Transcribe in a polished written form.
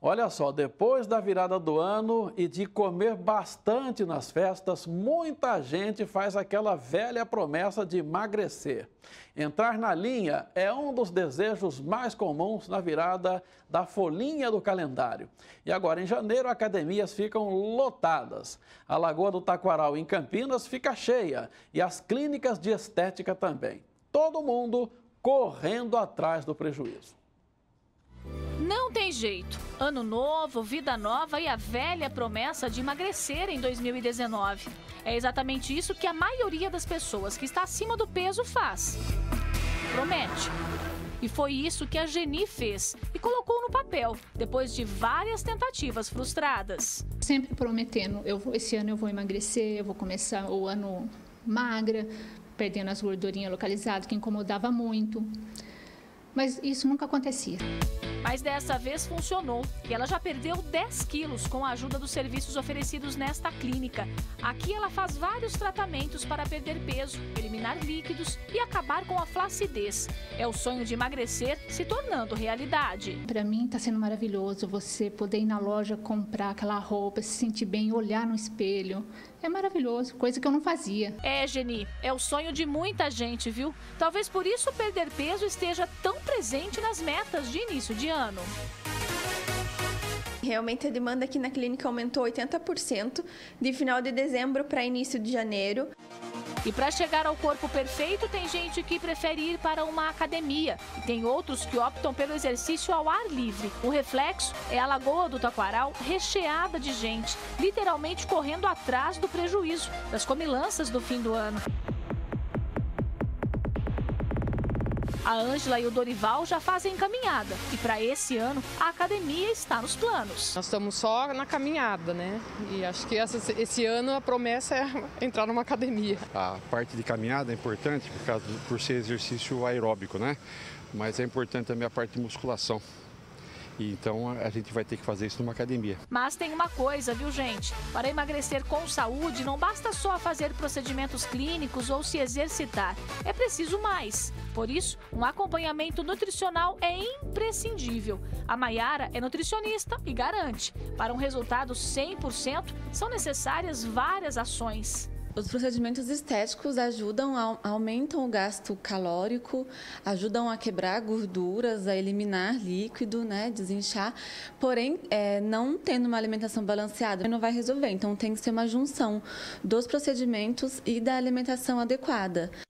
Olha só, depois da virada do ano e de comer bastante nas festas, muita gente faz aquela velha promessa de emagrecer. Entrar na linha é um dos desejos mais comuns na virada da folhinha do calendário. E agora, em janeiro, academias ficam lotadas. A Lagoa do Taquaral, em Campinas, fica cheia e as clínicas de estética também. Todo mundo correndo atrás do prejuízo. Não tem jeito. Ano novo, vida nova e a velha promessa de emagrecer em 2019. É exatamente isso que a maioria das pessoas que está acima do peso faz. Promete. E foi isso que a Geni fez e colocou no papel, depois de várias tentativas frustradas. Sempre prometendo, esse ano eu vou emagrecer, eu vou começar o ano magra, perdendo as gordurinhas localizadas, que incomodava muito. Mas isso nunca acontecia. Mas dessa vez funcionou e ela já perdeu 10 quilos com a ajuda dos serviços oferecidos nesta clínica. Aqui ela faz vários tratamentos para perder peso, eliminar líquidos e acabar com a flacidez. É o sonho de emagrecer se tornando realidade. Para mim está sendo maravilhoso você poder ir na loja, comprar aquela roupa, se sentir bem, olhar no espelho. É maravilhoso, coisa que eu não fazia. É, Geni, é o sonho de muita gente, viu? Talvez por isso perder peso esteja tão presente nas metas de início de ano. Realmente a demanda aqui na clínica aumentou 80% de final de dezembro para início de janeiro. E para chegar ao corpo perfeito, tem gente que prefere ir para uma academia. E tem outros que optam pelo exercício ao ar livre. O reflexo é a Lagoa do Taquaral recheada de gente, literalmente correndo atrás do prejuízo, das comilanças do fim do ano. A Ângela e o Dorival já fazem caminhada e para esse ano a academia está nos planos. Nós estamos só na caminhada, né? E acho que esse ano a promessa é entrar numa academia. A parte de caminhada é importante por ser exercício aeróbico, né? Mas é importante também a parte de musculação. Então a gente vai ter que fazer isso numa academia. Mas tem uma coisa, viu, gente? Para emagrecer com saúde, não basta só fazer procedimentos clínicos ou se exercitar. É preciso mais. Por isso, um acompanhamento nutricional é imprescindível. A Maiara é nutricionista e garante, para um resultado 100%, são necessárias várias ações. Os procedimentos estéticos aumentam o gasto calórico, ajudam a quebrar gorduras, a eliminar líquido, né, desinchar. Porém, não tendo uma alimentação balanceada, não vai resolver. Então, tem que ser uma junção dos procedimentos e da alimentação adequada.